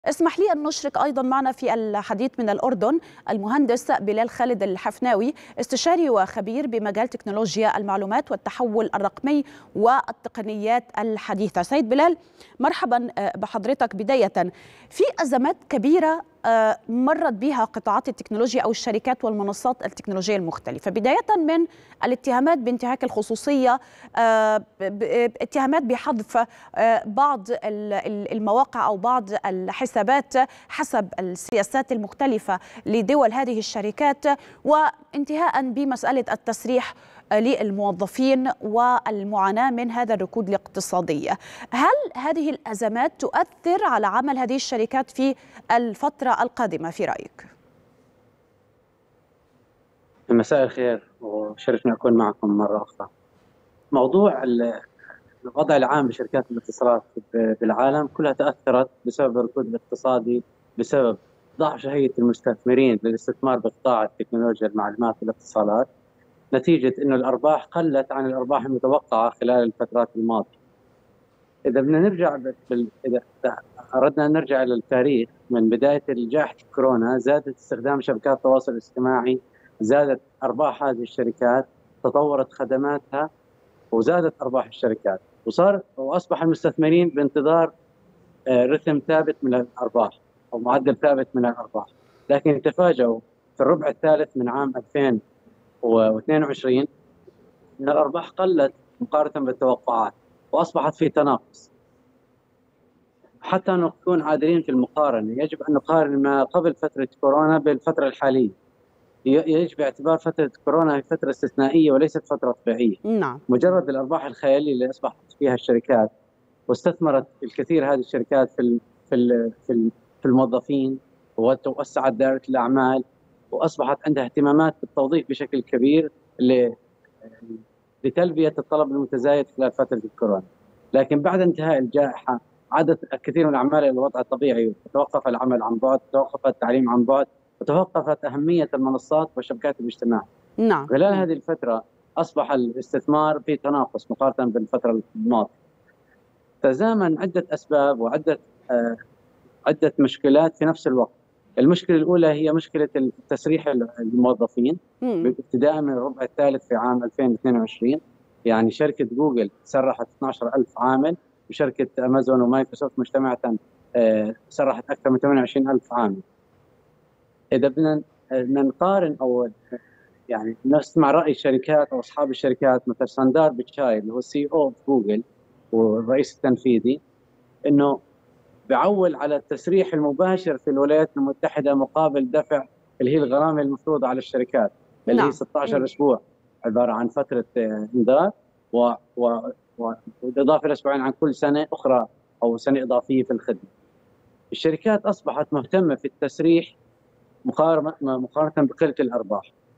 اسمح لي أن نشرك أيضا معنا في الحديث من الأردن المهندس بلال خالد الحفناوي، استشاري وخبير بمجال تكنولوجيا المعلومات والتحول الرقمي والتقنيات الحديثة. سيد بلال، مرحبا بحضرتك. بداية، في أزمات كبيرة مرت بها قطاعات التكنولوجيا أو الشركات والمنصات التكنولوجية المختلفة، بداية من الاتهامات بانتهاك الخصوصية، اتهامات بحذف بعض المواقع أو بعض الحسابات حسب السياسات المختلفة لدول هذه الشركات، وانتهاء بمسألة التسريح للموظفين والمعاناة من هذا الركود الاقتصادي. هل هذه الأزمات تؤثر على عمل هذه الشركات في الفترة القادمة في رأيك؟ مساء الخير، وشرفني أكون معكم مرة أخرى. موضوع الوضع العام لشركات الاتصالات بالعالم كلها تأثرت بسبب الركود الاقتصادي، بسبب ضعف شهية المستثمرين للاستثمار بقطاع التكنولوجيا المعلومات والاتصالات، نتيجة أن الأرباح قلت عن الأرباح المتوقعة خلال الفترات الماضية. إذا بدنا نرجع إذا أردنا أن نرجع إلى التاريخ، من بداية جائحة كورونا زادت استخدام شبكات التواصل الاجتماعي، زادت أرباح هذه الشركات، تطورت خدماتها، وزادت أرباح الشركات، وأصبح المستثمرين بانتظار رتم ثابت من الأرباح أو معدل ثابت من الأرباح. لكن تفاجؤوا في الربع الثالث من عام 2022 أن الأرباح قلت مقارنة بالتوقعات، وأصبحت في تناقص. حتى نكون عادلين في المقارنة، يجب أن نقارن ما قبل فترة كورونا بالفترة الحالية. يجب باعتبار فترة كورونا هي فترة استثنائية وليست فترة طبيعية. نعم. مجرد الأرباح الخيالية اللي أصبحت فيها الشركات، واستثمرت الكثير هذه الشركات في الموظفين، ووسعت دائرة الأعمال، وأصبحت عندها اهتمامات بالتوظيف بشكل كبير لتلبية الطلب المتزايد خلال فترة الكورونا. لكن بعد انتهاء الجائحة عادت الكثير من الأعمال إلى الوضع الطبيعي، وتوقف العمل عن بعد، توقف التعليم عن بعد، وتوقفت أهمية المنصات وشبكات الاجتماع. نعم. خلال هذه الفترة أصبح الاستثمار في تناقص مقارنة بالفترة الماضية. تزامن عدة أسباب وعدة عدة مشكلات في نفس الوقت. المشكلة الأولى هي مشكلة تسريح الموظفين ابتداء من الربع الثالث في عام 2022. يعني شركة جوجل سرحت 12,000 عامل، وشركة أمازون ومايكروسوفت مجتمعة سرحت أكثر من 28,000 عامل. إذا بدنا نقارن أو يعني نسمع رأي الشركات أو أصحاب الشركات، مثل ساندار بيتشاي اللي هو السي او في جوجل والرئيس التنفيذي، إنه بعول على التسريح المباشر في الولايات المتحدة مقابل دفع اللي هي الغرامة المفروضة على الشركات، اللي هي 16 أسبوع، عبارة عن فترة إنذار وإضافة لأسبوعين عن كل سنة أخرى أو سنة إضافية في الخدمة. الشركات أصبحت مهتمة في التسريح مقارنة بقلة الأرباح.